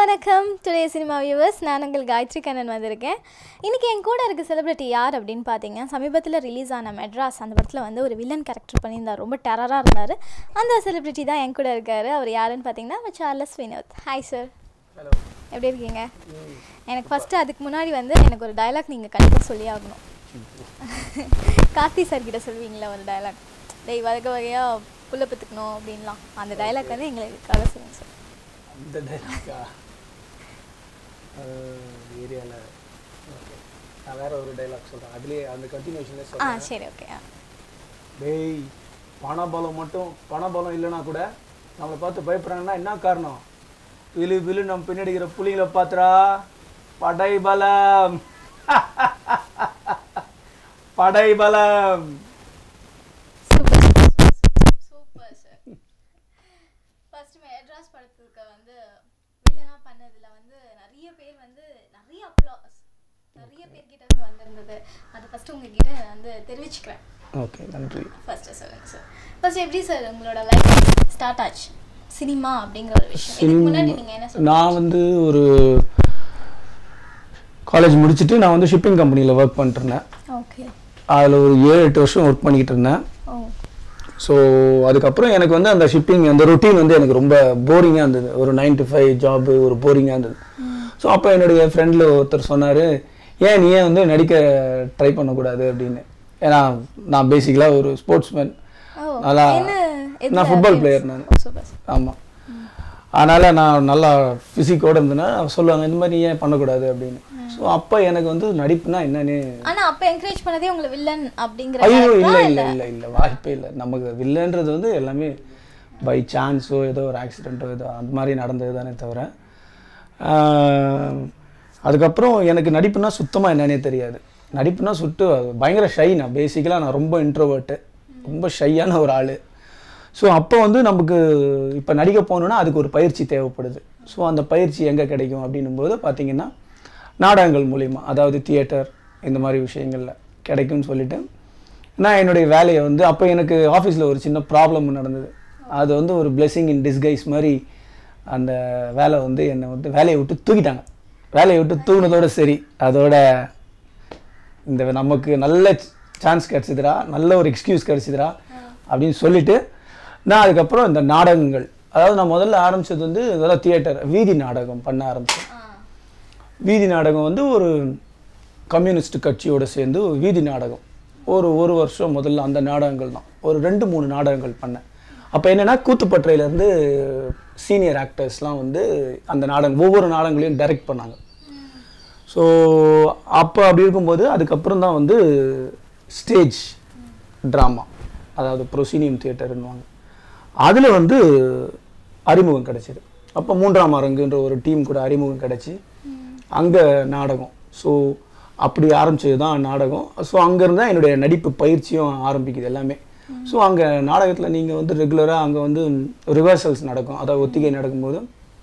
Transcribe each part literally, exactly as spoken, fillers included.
வணக்கம் today cinema viewers. நான் உங்கள் காயத்ரி கண்ணன் வந்திருக்கேன். இன்றைக்கி என் கூட இருக்க செலிபிரிட்டி யார் அப்படின்னு பார்த்தீங்க, சமீபத்தில் ரிலீஸ் ஆன மெட்ராஸ் அந்த படத்தில் வந்து ஒரு வில்லன் கேரக்டர் பண்ணியிருந்தார். ரொம்ப டெரராக இருந்தார். அந்த செலிபிரிட்டி தான் என் கூட இருக்கார். அவர் யாருன்னு பார்த்தீங்கன்னா Charles Vinod. Hi sir. Hello, எப்படி இருக்கீங்க? எனக்கு ஃபஸ்ட்டு அதுக்கு முன்னாடி வந்து எனக்கு ஒரு டயலாக் நீங்கள் கண்டிப்பாக சொல்லி ஆகணும். கார்த்தி சார் கிட்ட சொல்லுவீங்களா ஒரு டயலாக், டெய் வகை வகையாக புள்ள பத்துக்கணும் அப்படின்லாம், அந்த டயலாக் வந்து எங்களுக்காக சொல்லுங்கள் சார். இந்த டைலாக்கா ஏரியாவில் ஓகே, நான் வேறு ஒரு டைலாக் சொல்கிறேன், அதுலேயே அந்த கண்டினியூஷனே ஆ சொல்கிறேன். சரி, ஓகே. டேய், பணபலம் மட்டும் பணபலம் இல்லைனா கூட நம்மளை பார்த்து பயப்படுறாங்கன்னா என்ன காரணம்? விழு விழு நம்ம பின்னாடிக்கிற புலிங்களை பார்த்துறா, படை பலம் படை பலம். Super super sir. First Madras படத்துக்கு வந்து வில்லனா பண்ணதுல வந்து நிறைய பேர் வந்து நிறைய அப்ளாஸ் நிறைய பேர் கிட்ட இருந்து வந்திருந்தது. அது ஃபர்ஸ்ட் உங்ககிட்ட வந்து தெரிவிச்சுக்கிறேன். ஓகே, நன்றி. ஃபர்ஸ்ட் சொல்லுங்க சார். ஃபர்ஸ்ட் எப்படி சார் உங்களோட லைஃப் ஸ்டார்ட் ஆச்சு சினிமா அப்படிங்கிற ஒரு விஷயம்? இதுக்கு முன்னாடி நீங்க என்ன சொல்லுங்க? நான் வந்து ஒரு காலேஜ் முடிச்சுட்டு நான் வந்து ஷிப்பிங் கம்பெனியில் ஒர்க் பண்ணிட்டு இருந்தேன். ஓகே. அதில் ஒரு ஏழு எட்டு வருஷம் ஒர்க் பண்ணிக்கிட்டு இருந்தேன். ஓ. ஸோ அதுக்கப்புறம் எனக்கு வந்து அந்த ஷிப்பிங் அந்த ரொட்டீன் வந்து எனக்கு ரொம்ப போரிங்காக இருந்தது. ஒரு நைன் டு ஃபைவ் ஜாபு ஒரு போரிங்காக இருந்தது. ஸோ அப்போ என்னுடைய ஃப்ரெண்டில் ஒருத்தர் சொன்னார், ஏன் நீ ஏன் வந்து நடிக்க ட்ரை பண்ணக்கூடாது அப்படின்னு. ஏன்னா நான் பேசிக்கலாக ஒரு ஸ்போர்ட்ஸ்மேன், நல்லா நான் ஃபுட்பால் பிளேயர் நான். ஆமாம், அதனால் நான் நல்லா ஃபிசிக்கோடு இருந்தேன்னா சொல்லுவாங்க இந்த மாதிரி ஏன் பண்ணக்கூடாது அப்படின்னு. ஸோ அப்போ எனக்கு வந்து நடிப்புனா என்னன்னு. ஆனால் அப்போ என்கரேஜ் பண்ணதே உங்களை வில்லன் அப்படிங்கிற. ஐயோ இல்லை இல்லை இல்லை இல்லை வாய்ப்பே இல்லை. நமக்கு வில்லன்றது வந்து எல்லாமே பை சான்ஸோ ஏதோ ஒரு ஆக்சிடெண்ட்டோ ஏதோ அந்த மாதிரி நடந்தது தானே தவிர. அதுக்கப்புறம் எனக்கு நடிப்புனா சுத்தமாக என்னன்னே தெரியாது. நடிப்புனா சுட்டு பயங்கர ஷை. நான் பேசிக்கலாக நான் ரொம்ப இன்ட்ரோவர்ட்டு, ரொம்ப ஷையான ஒரு ஆள். ஸோ அப்போ வந்து நமக்கு இப்போ நடிக்க போகணுன்னா அதுக்கு ஒரு பயிற்சி தேவைப்படுது. ஸோ அந்த பயிற்சி எங்கே கிடைக்கும் அப்படின்னும் போது பார்த்திங்கன்னா நாடகங்கள் மூலிமா, அதாவது தியேட்டர் இந்த மாதிரி விஷயங்களில் கிடைக்கும்னு சொல்லிவிட்டு நான் என்னுடைய வேலையை வந்து அப்போ எனக்கு ஆஃபீஸில் ஒரு சின்ன ப்ராப்ளம் நடந்தது. அது வந்து ஒரு பிளெஸிங் இன் டிஸ்கைஸ் மாதிரி அந்த வேலை வந்து என்னை வந்து வேலையை விட்டு தூக்கிட்டாங்க. வேலையை விட்டு தூக்கினதோடு சரி, அதோட இந்த நமக்கு நல்ல சான்ஸ் கிடச்சிதுரா, நல்ல ஒரு எக்ஸ்கியூஸ் கிடச்சிதுரா அப்படின்னு சொல்லிவிட்டு நான் அதுக்கப்புறம் இந்த நாடகங்கள், அதாவது நான் முதல்ல ஆரம்பித்தது வந்து இதெல்லாம் தியேட்டர் வீதி நாடகம் பண்ண ஆரம்பித்தேன். வீதி நாடகம் வந்து ஒரு கம்யூனிஸ்ட் கட்சியோடு சேர்ந்து வீதி நாடகம் ஒரு ஒரு வருஷம் முதல்ல அந்த நாடகங்கள் தான் ஒரு ரெண்டு மூணு நாடகங்கள் பண்ணேன். அப்போ என்னென்னா கூத்துப்பற்றையிலேருந்து சீனியர் ஆக்டர்ஸ்லாம் வந்து அந்த நாடகம் ஒவ்வொரு நாடகங்களையும் டைரக்ட் பண்ணாங்க. ஸோ அப்போ அப்படி இருக்கும்போது அதுக்கப்புறம் தான் வந்து ஸ்டேஜ் ட்ராமா, அதாவது ப்ரொசீனியம் தியேட்டர்னுவாங்க, அதில் வந்து அறிமுகம் கிடைச்சிது. அப்போ மூன்றாம் அரங்குன்ற ஒரு டீம் கூட அறிமுகம் கிடைச்சி அங்கே நாடகம். ஸோ அப்படி ஆரம்பித்தது தான் நாடகம். ஸோ அங்கேருந்து தான் என்னுடைய நடிப்பு பயிற்சியும் ஆரம்பிக்குது எல்லாமே. ஸோ அங்கே நாடகத்தில் நீங்கள் வந்து ரெகுலராக அங்கே வந்து ரிஹர்சல்ஸ் நடக்கும், அதாவது ஒத்திகை நடக்கும்போது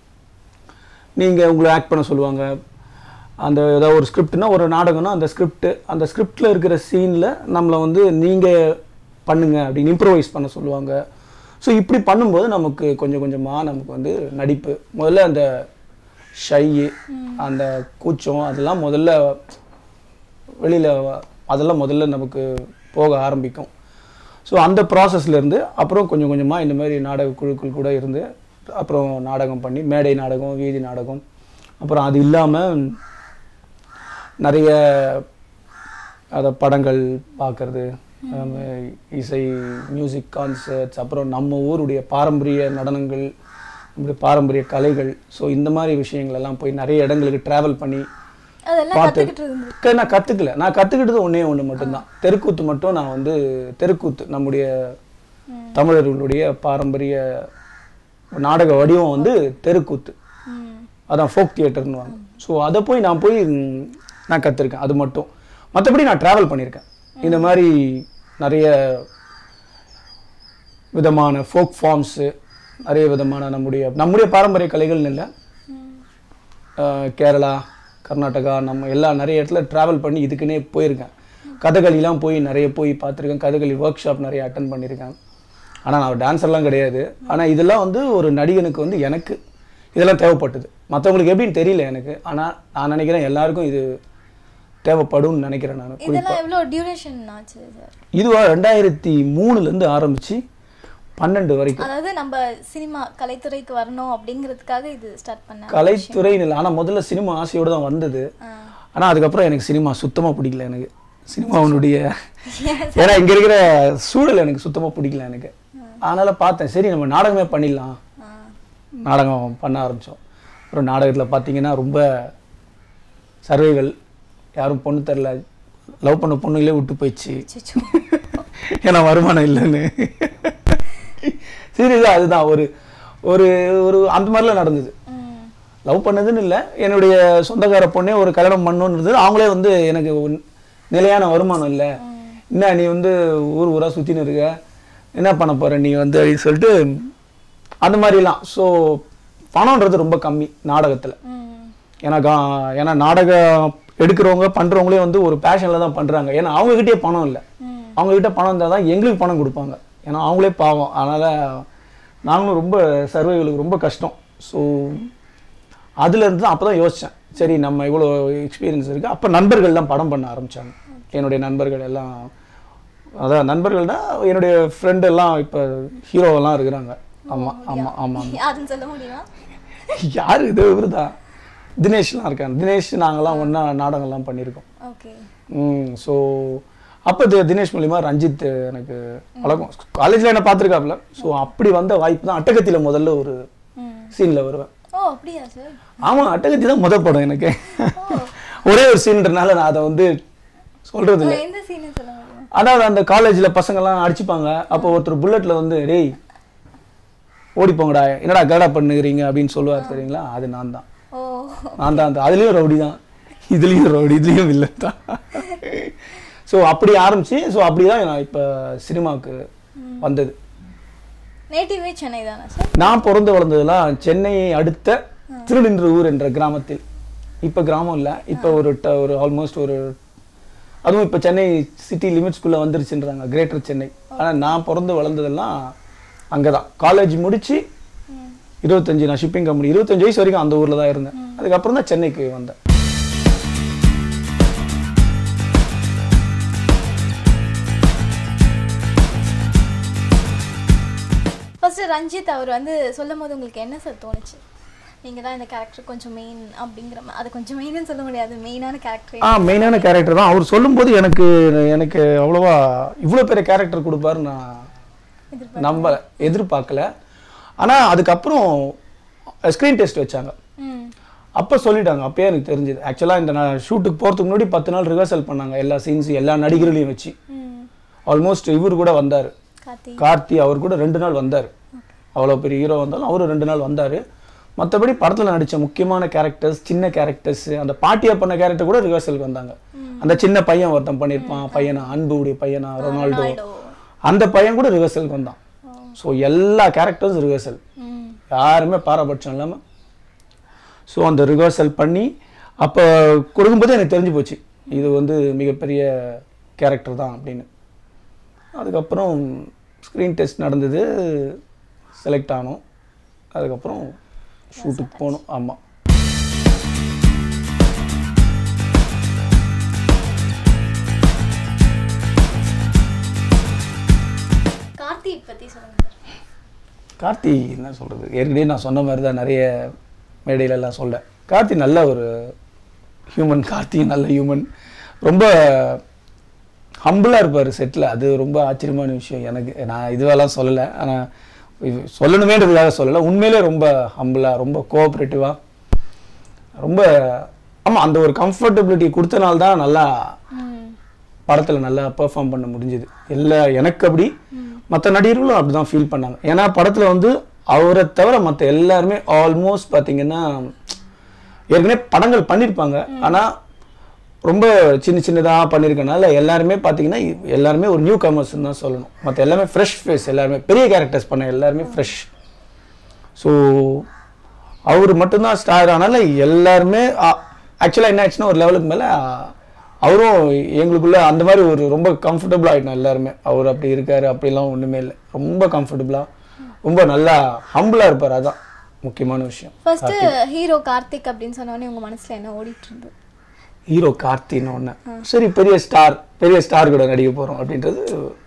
நீங்கள் உங்களை ஆக்ட் பண்ண சொல்லுவாங்க. அந்த ஏதாவது ஒரு ஸ்கிரிப்ட்னா ஒரு நாடகம்னா அந்த ஸ்கிரிப்ட் அந்த ஸ்கிரிப்டில் இருக்கிற சீனில் நம்மளை வந்து நீங்கள் பண்ணுங்க அப்படின்னு இம்ப்ரோவைஸ் பண்ண சொல்லுவாங்க. ஸோ இப்படி பண்ணும்போது நமக்கு கொஞ்சம் கொஞ்சமாக நமக்கு வந்து நடிப்பு முதல்ல அந்த ஷையு அந்த கூச்சம் அதெல்லாம் முதல்ல வெளியில் அதெல்லாம் முதல்ல நமக்கு போக ஆரம்பிக்கும். ஸோ அந்த ப்ராசஸ்லேருந்து அப்புறம் கொஞ்சம் கொஞ்சமாக இந்த மாதிரி நாடக குழுக்கள் கூட இருந்து அப்புறம் நாடகம் பண்ணி மேடை நாடகம் வீதி நாடகம், அப்புறம் அது இல்லாமல் நிறைய அதை படங்கள் பார்க்குறது, இசை மியூசிக் கான்சர்ட்ஸ், அப்புறம் நம்ம ஊருடைய பாரம்பரிய நடனங்கள், நம்முடைய பாரம்பரிய கலைகள். ஸோ இந்த மாதிரி விஷயங்கள் எல்லாம் போய் நிறைய இடங்களுக்கு ட்ராவல் பண்ணி பார்த்து நான் கற்றுக்கல. நான் கற்றுக்கிட்டது ஒன்றே ஒன்று மட்டும்தான், தெருக்கூத்து மட்டும். நான் வந்து தெருக்கூத்து நம்முடைய தமிழர்களுடைய பாரம்பரிய நாடக வடிவம் வந்து தெருக்கூத்து, அதான் ஃபோக் தியேட்டர்னுவாங்க. ஸோ அதை போய் நான் போய் நான் கற்றுருக்கேன், அது மட்டும். மற்றபடி நான் ட்ராவல் பண்ணியிருக்கேன். இந்த மாதிரி நிறைய விதமான ஃபோக் ஃபார்ம்ஸு, நிறைய விதமான நம்முடைய நம்முடைய பாரம்பரிய கலைகள்னு இல்லை, கேரளா கர்நாடகா நம்ம எல்லா நிறைய இடத்துல ட்ராவல் பண்ணி இதுக்குன்னே போயிருக்கேன். கதகளிலாம் போய் நிறைய போய் பார்த்துருக்கேன். கதகளி ஒர்க் ஷாப் நிறைய அட்டன் பண்ணியிருக்கேன். ஆனால் நான் டான்ஸர்லாம் கிடையாது. ஆனால் இதெல்லாம் வந்து ஒரு நடிகனுக்கு வந்து எனக்கு இதெல்லாம் தேவைப்பட்டது. மற்றவங்களுக்கு எப்படின்னு தெரியல எனக்கு, ஆனால் நான் நினைக்கிறேன் எல்லாருக்கும் இது தேவைப்படும்னு நினைக்கிறேன் நான். இதெல்லாம் எவ்வளோ டியூரேஷன் ஆச்சு சார்? இதுவா ரெண்டாயிரத்தி மூணுலேருந்து ஆரம்பித்து பன்னெண்டு வரைக்கும். அதாவது நம்ம சினிமா கலைத்துறைக்கு வரணும் அப்படிங்கிறதுக்காக இது ஸ்டார்ட் பண்ண கலைத்துறைன்னு இல்லை, ஆனால் முதல்ல சினிமா ஆசையோடு தான் வந்தது. ஆனால் அதுக்கப்புறம் எனக்கு சினிமா சுத்தமாக பிடிக்கல. எனக்கு சினிமாவுடைய ஏன்னா இங்கே இருக்கிற சூழல் எனக்கு சுத்தமாக பிடிக்கல எனக்கு. அதனால் பார்த்தேன் சரி நம்ம நாடகமே பண்ணிடலாம், நாடகம் பண்ண ஆரம்பித்தோம். அப்புறம் நாடகத்தில் பார்த்தீங்கன்னா ரொம்ப சர்வைவல், யாரும் பொண்ணு தரல, லவ் பண்ண பொண்ணுங்களே விட்டு போயிடுச்சு ஏன்னா வருமானம் இல்லைன்னு. சீரியஸாக அதுதான் ஒரு ஒரு ஒரு அந்த மாதிரிலாம் நடந்தது. லவ் பண்ணதுன்னு இல்லை, என்னுடைய சொந்தக்கார பொண்ணே ஒரு கல்யாணம் பண்ணணுன்னு இருந்தது. அவங்களே வந்து எனக்கு நிலையான வருமானம் இல்லை, என்ன நீ வந்து ஊர் ஊராக சுற்றின்னு இருக்க, என்ன பண்ண போகிற நீ வந்து அப்படின்னு சொல்லிட்டு அந்த மாதிரிலாம். ஸோ பணம்ன்றது ரொம்ப கம்மி நாடகத்தில். ஏன்னா கா ஏன்னா நாடகம் எடுக்கிறவங்க பண்ணுறவங்களே வந்து ஒரு பேஷனில் தான் பண்ணுறாங்க. ஏன்னா அவங்கக்கிட்டே பணம் இல்லை, அவங்கக்கிட்ட பணம் இருந்தால் தான் எங்களுக்கு பணம் கொடுப்பாங்க. ஏன்னா அவங்களே பாவம். அதனால் நாங்களும் ரொம்ப சர்வைவலுக்கு ரொம்ப கஷ்டம். ஸோ அதுலேருந்து தான் அப்போ தான் யோசித்தேன், சரி நம்ம இவ்வளோ எக்ஸ்பீரியன்ஸ் இருக்குது. அப்போ நண்பர்கள்லாம் படம் பண்ண ஆரம்பித்தாங்க. என்னுடைய நண்பர்கள் எல்லாம், அதான் நண்பர்கள்னா என்னுடைய ஃப்ரெண்டு எல்லாம் இப்போ ஹீரோவெல்லாம் இருக்கிறாங்க. ஆமாம் ஆமாம் ஆமாம். யாருன்னு சொல்ல முடியுமா? யார் இது? இவர் தான் தினேஷ்லாம் இருக்காங்க. தினேஷ் நாங்கள்லாம் ஒன்றா நாடகம்லாம் பண்ணியிருக்கோம். ஓகே. ம் ஸோ அப்போ தினேஷ் மூலிமா ரஞ்சித் எனக்கு பழக்கம், காலேஜில் என்ன பார்த்துருக்காப்புல. ஸோ அப்படி வந்த வாய்ப்பு தான். அட்டகத்தியில் முதல்ல ஒரு சீனில் வருவேன். ஓ அப்படியா சார்? ஆமாம், அட்டகத்தி தான் முதல் படம் எனக்கு. ஒரே ஒரு சீன்றனால நான் அதை வந்து சொல்கிறது இல்லை. எந்த சீன் சொல்ல முடியும்? அதாவது அந்த காலேஜில் பசங்கள்லாம் அடிச்சுப்பாங்க. அப்போ ஒருத்தர் புல்லட்டில் வந்து டேய் ஓடிப்போங்கடா, என்னடா கரடா பண்ணுகிறீங்க அப்படின்னு சொல்லுவார் தெரியுங்களா, அது நான் தான். நான் தான் அந்த அதுலேயும் ரவுடி தான், இதுலேயும் ரவுடி, இதுலேயும் இல்லை தான். ஸோ அப்படி ஆரம்பிச்சு, ஸோ அப்படி தான் நான் இப்போ சினிமாவுக்கு வந்தது. நேட்டிவே சென்னை தானே சார்? நான் பிறந்து வளர்ந்ததுலாம் சென்னை அடுத்த திருநின்றவூர் என்ற கிராமத்தில். இப்போ கிராமம் இல்லை, இப்போ ஒரு ஒரு ஆல்மோஸ்ட் ஒரு அதுவும் இப்போ சென்னை சிட்டி லிமிட்ஸ்குள்ளே வந்துருச்சுன்றாங்க, கிரேட்டர் சென்னை. ஆனால் நான் பிறந்து வளர்ந்ததெல்லாம் அங்கே தான். காலேஜ் முடித்து இருபத்தஞ்சி நான் ஷிப்பிங் கம்பெனி இருபத்தஞ்சி வயசு வரைக்கும் அந்த ஊரில் தான் இருந்தேன். அதுக்கப்புறம் தான் சென்னைக்கு வந்தேன். ஃபர்ஸ்ட் ரஞ்சித் அவர் வந்து சொல்லும் போது உங்களுக்கு என்ன சார் தோணுச்சு? நீங்கள் தான் இந்த கேரக்டர் கொஞ்சம் மெயின் அப்படிங்கிற மாதிரி, அது கொஞ்சம் மெயின்னு சொல்ல முடியாது, மெயினான கேரக்டர். ஆ மெயினான கேரக்டர் தான். அவர் சொல்லும்போது எனக்கு எனக்கு அவ்வளோவா இவ்வளோ பெரிய கேரக்டர் கொடுப்பாரு நான் நம்ம எதிர்பார்க்கல. ஆனால் அதுக்கப்புறம் ஸ்க்ரீன் டெஸ்ட் வச்சாங்க. அப்போ சொல்லிட்டாங்க, அப்பயே எனக்கு தெரிஞ்சது. ஆக்சுவலாக இந்த நான் ஷூட்டுக்கு போகிறதுக்கு முன்னாடி பத்து நாள் ரிஹர்சல் பண்ணாங்க, எல்லா சீன்ஸும் எல்லா நடிகர்களையும் வச்சு. ஆல்மோஸ்ட் இவர் கூட வந்தார், கார்த்தி, அவர் கூட ரெண்டு நாள் வந்தார். அவ்வளோ பெரிய ஹீரோ வந்தாலும் அவரும் ரெண்டு நாள் வந்தார். மற்றபடி படத்தில் நடித்த முக்கியமான கேரக்டர்ஸ், சின்ன கேரக்டர்ஸ், அந்த பாட்டியா பண்ண கேரக்டர் கூட ரிஹர்சலுக்கு வந்தாங்க. அந்த சின்ன பையன் ஒருத்தன் பண்ணியிருப்பான், பையனா அன்புடைய பையனா ரொனால்டோ, அந்த பையன் கூட ரிஹர்சலுக்கு வந்தான். ஸோ எல்லா கேரக்டர்ஸ் ரிஹர்சல், யாருமே பாரபட்சம் இல்லாமல். ஸோ அந்த ரிஹர்சல் பண்ணி அப்போ கொடுக்கும்போது எனக்கு தெரிஞ்சு போச்சு இது வந்து மிகப்பெரிய கேரக்டர் தான் அப்படின்னு. அதுக்கப்புறம் ஸ்க்ரீன் டெஸ்ட் நடந்தது, செலக்ட் ஆனோம். அதுக்கப்புறம் ஷூட்டுக்கு போகணும். ஆமாம். கார்த்தி பற்றி சொல்லுங்க சார். கார்த்தி என்ன சொல்கிறது, ஏற்கனவே நான் சொன்ன மாதிரி தான் நிறைய மேடையிலெல்லாம் சொல்ல. கார்த்தி நல்ல ஒரு ஹியூமன். கார்த்தி நல்ல ஹியூமன், ரொம்ப ஹம்பிளாக இருப்பார் செட்டில். அது ரொம்ப ஆச்சரியமான விஷயம் எனக்கு. நான் இதுவெல்லாம் சொல்லலை, ஆனால் இது சொல்லணுமேன்றதுக்காக சொல்லலை. உண்மையிலே ரொம்ப ஹம்பிளாக, ரொம்ப கோஆப்ரேட்டிவாக, ரொம்ப ஆமாம் அந்த ஒரு கம்ஃபர்டபிலிட்டி கொடுத்தனால தான் நல்லா படத்தில் நல்லா பெர்ஃபார்ம் பண்ண முடிஞ்சுது. எல்லா எனக்கு அப்படி, மற்ற நடிகர்களும் அப்படி தான் ஃபீல் பண்ணாங்க. ஏன்னா படத்தில் வந்து அவரை தவிர மற்ற எல்லாருமே ஆல்மோஸ்ட் பார்த்தீங்கன்னா ஏற்கனவே படங்கள் பண்ணியிருப்பாங்க, ஆனால் ரொம்ப சின்ன சின்னதாக பண்ணியிருக்கனால எல்லாருமே பார்த்தீங்கன்னா எல்லாருமே ஒரு நியூ கமர்ஸ்ன்னு தான் சொல்லணும். மற்ற எல்லாமே ஃப்ரெஷ் ஃபேஸ், எல்லாருமே பெரிய கேரக்டர்ஸ் பண்ண எல்லாருமே ஃப்ரெஷ். ஸோ அவர் மட்டும்தான் ஸ்டார். ஆனால எல்லாருமே ஆக்சுவலாக என்ன ஆச்சுன்னா ஒரு லெவலுக்கு மேலே அவரும் எங்களுக்குள்ள அந்த மாதிரி ஒரு ரொம்ப கம்ஃபர்டபுளாக ஆகிட்டோம் எல்லாருமே. அவர் அப்படி இருக்காரு அப்படிலாம் ஒன்றுமே இல்லை, ரொம்ப கம்ஃபர்டபுளாக, ரொம்ப நல்லா ஹம்பிளாக இருப்பார். அதான் முக்கியமான விஷயம். ஃபர்ஸ்ட் ஹீரோ கார்த்திக் அப்படின்னு சொன்னோடனே உங்க மனசுல என்ன ஓடிட்டு இருந்தது? ஹீரோ கார்த்தின்னு ஒன்று, சரி பெரிய ஸ்டார் பெரிய ஸ்டார் கூட நடிக்க போகிறோம் அப்படின்றது.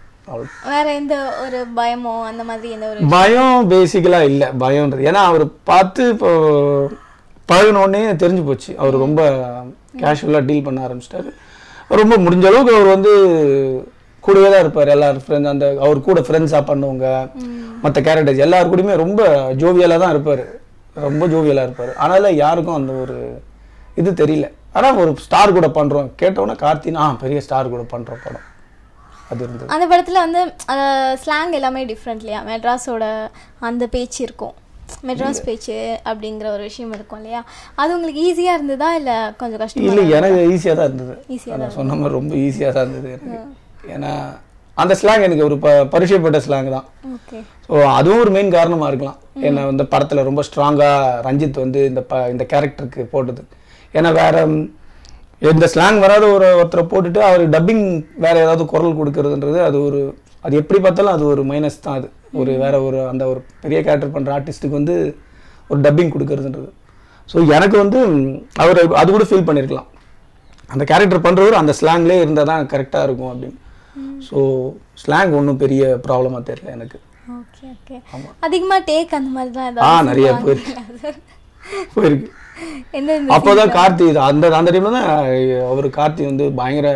வேற எந்த ஒரு பயமோ அந்த மாதிரி எந்த ஒரு பயம் பேசிக்கலாக இல்லை. பயம்ன்றது ஏன்னா அவர் பார்த்து இப்போ பழகினோடனே தெரிஞ்சு போச்சு. அவர் ரொம்ப கேஷுவலாக டீல் பண்ண ஆரம்பிச்சிட்டாரு. ரொம்ப முடிஞ்ச அளவுக்கு அவர் வந்து கூடவே தான் இருப்பார். எல்லாரும் ஃப்ரெண்ட்ஸ் அந்த அவர் கூட ஃப்ரெண்ட்ஸாக பண்ணவங்க மற்ற கேரக்டர்ஸ் எல்லாரு கூடயுமே ரொம்ப ஜோவியலாக தான் இருப்பார். ரொம்ப ஜோவியலாக இருப்பார். அதனால யாருக்கும் அந்த ஒரு இது தெரியல. ஆனால் ஒரு ஸ்டார் கூட பண்ணுறோம் கேட்டோன்னா கார்த்தினா ஆ பெரிய ஸ்டார் கூட பண்ணுறோம் படம் அது இருந்தது. அந்த படத்தில் வந்து ஸ்லாங் எல்லாமே டிஃப்ரெண்ட் இல்லையா? மெட்ராஸோட அந்த பேச்சு இருக்கும், மெட்ராஸ் பேச்சு அப்படிங்கிற ஒரு விஷயம் இருக்கும் இல்லையா? அது உங்களுக்கு ஈஸியாக இருந்ததா இல்லை கொஞ்சம் கஷ்டம்? இல்லை, எனக்கு ஈஸியாக தான் இருந்தது. ஈஸியாக நான் சொன்ன மாதிரி ரொம்ப ஈஸியாக தான் இருந்தது எனக்கு. ஏன்னா அந்த ஸ்லாங் எனக்கு ஒரு ப பரிச்சயப்பட்ட ஸ்லாங் தான். ஓகே. ஸோ அதுவும் ஒரு மெயின் காரணமாக இருக்கலாம். ஏன்னா இந்த படத்தில் ரொம்ப ஸ்ட்ராங்காக ரஞ்சித் வந்து இந்த ப இந்த கேரக்டருக்கு போட்டது. ஏன்னா வேற எந்த ஸ்லாங் வராத ஒரு ஒருத்தரை போட்டுட்டு அவருக்கு டப்பிங் வேற ஏதாவது குரல் கொடுக்கறதுன்றது அது ஒரு அது எப்படி பார்த்தாலும் அது ஒரு மைனஸ் தான். அது ஒரு வேற ஒரு அந்த ஒரு பெரிய கேரக்டர் பண்ணுற ஆர்டிஸ்ட்டுக்கு வந்து ஒரு டப்பிங் கொடுக்கறதுன்றது. ஸோ எனக்கு வந்து அவர் அது கூட ஃபீல் பண்ணியிருக்கலாம். அந்த கேரக்டர் பண்ணுறவர் அந்த ஸ்லாங்லேயே இருந்தால் தான் கரெக்டாக இருக்கும் அப்படின்னு. ஸோ ஸ்லாங் ஒன்றும் பெரிய ப்ராப்ளமாக தெரியல எனக்கு. Okay okay. அதிகமாக டேக் அந்த மாதிரி தான் ஆ நிறைய போயிருக்கு போயிருக்கு என்ன அப்போதான் கார்த்தி அந்த அந்த டைம்ல தான் அவர் கார்த்தி வந்து பயங்கர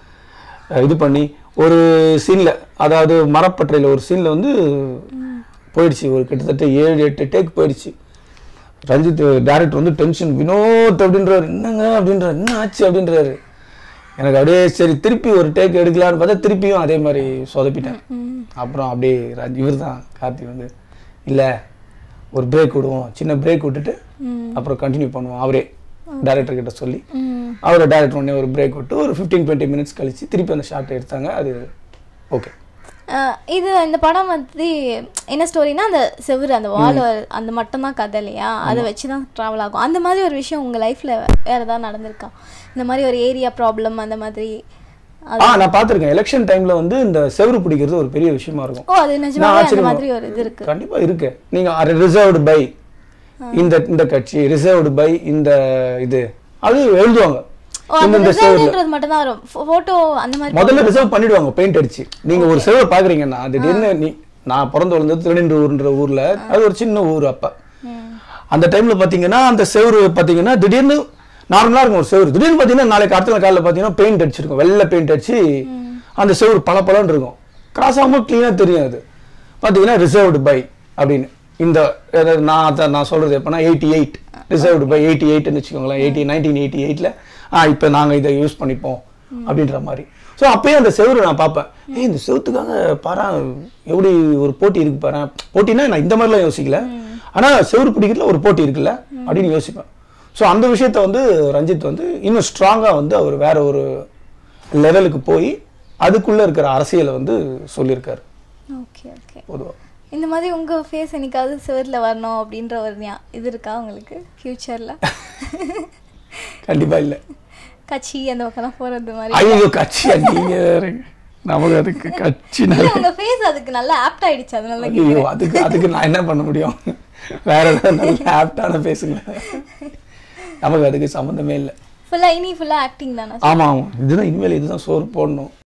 இது பண்ணி ஒரு சீன்ல, அதாவது மரப்பற்றையில் ஒரு சீன்ல வந்து போயிடுச்சு. ஒரு கிட்டத்தட்ட ஏழு எட்டு டேக் போயிடுச்சு. ரஞ்சித் டைரக்டர் வந்து டென்ஷன், வினோத் அப்படின்றாரு, என்னங்க அப்படின்றாரு, என்ன ஆச்சு அப்படின்றாரு. எனக்கு அப்படியே சரி திருப்பி ஒரு டேக் எடுக்கலான்னு பார்த்தா திருப்பியும் அதே மாதிரி சொதப்பிட்டேன். அப்புறம் அப்படியே இவர் தான் கார்த்தி வந்து இல்லை ஒரு பிரேக் விடுவோம், சின்ன பிரேக் விட்டுட்டு அப்புறம் கண்டினியூ பண்ணுவோம். அவரே டைரக்டர் கிட்ட சொல்லி அவரை டைரக்டர் உடனே ஒரு பிரேக் விட்டு ஒரு ஃபிஃப்டீன் டுவெண்ட்டி மினிட்ஸ் கழிச்சு திருப்பி அந்த ஷார்ட்டை எடுத்தாங்க. அது ஓகே. இது இந்த படம் வந்து என்ன ஸ்டோரினா அந்த செவுரு அந்த வால் அந்த மட்டும்தான் கதை இல்லையா? அதை வச்சு தான் ட்ராவல் ஆகும். அந்த மாதிரி ஒரு விஷயம் உங்கள் லைஃப்பில் வேறு ஏதாவது நடந்திருக்கா? இந்த மாதிரி ஒரு ஏரியா ப்ராப்ளம் அந்த மாதிரி? ஆ நான் பார்த்துருக்கேன். எலெக்ஷன் டைம்ல வந்து இந்த செவரு பிடிக்கிறது ஒரு பெரிய விஷயமா இருக்கும். ஓ அது நிஜமாவே அந்த மாதிரி ஒரு இது இருக்கு. கண்டிப்பா இருக்கு. நீங்க ரிசர்வ்டு பை இந்த இந்த கட்சி, ரிசர்வ்டு பை இந்த இது அது எழுதுவாங்க. இந்த செவருன்றது மட்டும் தான் வரும். போட்டோ அந்த மாதிரி முதல்ல ரிசர்வ் பண்ணிடுவாங்க பெயிண்ட் அடிச்சு. நீங்க ஒரு செவர் பாக்குறீங்கன்னா திடீர்னு நீ நான் பிறந்து வளர்ந்தது திருநெல்வேலின்ற ஊர்ல, அது ஒரு சின்ன ஊர். அப்ப அந்த டைம்ல பாத்தீங்கன்னா அந்த செவரு பாத்தீங்கன்னா திடீர்னு நார்மலா இருக்கும் ஒரு செவரு. திடீர்னு பாத்தீங்கன்னா நாளைக்கு அடுத்த காலையில பாத்தீங்கன்னா பெயிண்ட் அடிச்சிருக்கும், வெள்ளை பெயிண்ட் அடிச்சு அந்த செவரு பல பலன்னு இருக்கும். கிராஸ் ஆகும்போது கிளீனா தெரியும். அது பாத்தீங்கன்னா ரிசர்வ்டு பை அப்படின்னு இந்த நான் நான் சொல்றது எப்பன்னா eighty eight reserved by eighty எயிட்னு வச்சுக்கோங்களேன். எயிட்டி நைன்டீன் எயிட்டி எயிட்ல ஆ இப்போ நாங்கள் இதை யூஸ் பண்ணிப்போம் அப்படின்ற மாதிரி. ஸோ அப்பயே அந்த செவரு நான் பார்ப்பேன். ஏய் இந்த செவத்துக்காக பாரு எப்படி ஒரு போட்டி இருக்கு பாரு. போட்டினா நான் இந்த மாதிரிலாம் யோசிக்கல, ஆனால் செவரு பிடிக்கிறதுல ஒரு போட்டி இருக்குல்ல அப்படின்னு யோசிப்பேன். ஸோ அந்த விஷயத்த வந்து ரஞ்சித் வந்து இன்னும் ஸ்ட்ராங்காக வந்து அவர் வேற ஒரு லெவலுக்கு போய் அதுக்குள்ளே இருக்கிற அரசியலை வந்து சொல்லியிருக்காரு. Okay okay. பொதுவாக இந்த மாதிரி உங்கள் ஃபேஸ் என்னைக்காவது செவரில் வரணும் அப்படின்ற ஒரு இது இருக்கா உங்களுக்கு ஃப்யூச்சரில்? கண்டிப்பாக இல்லை. கட்சி அந்த பக்கம் போகிறது மாதிரி? ஐயோ கட்சி நீங்கள் நமக்கு அதுக்கு கட்சி உங்க ஃபேஸ் அதுக்கு நல்லா ஆப்ட் ஆயிடுச்சு. அதனால ஐயோ அதுக்கு அதுக்கு நான் என்ன பண்ண முடியும்? வேற ஏதாவது நல்ல ஆப்டான பேசுங்க. நமக்கு அதுக்கு சம்மந்தமே இல்லை. ஃபுல்லா இனி ஃபுல்லா ஆக்டிங் தானே? ஆமா ஆமா இதுதான் இனிமேல் இதுதான் சோறு போடணும்.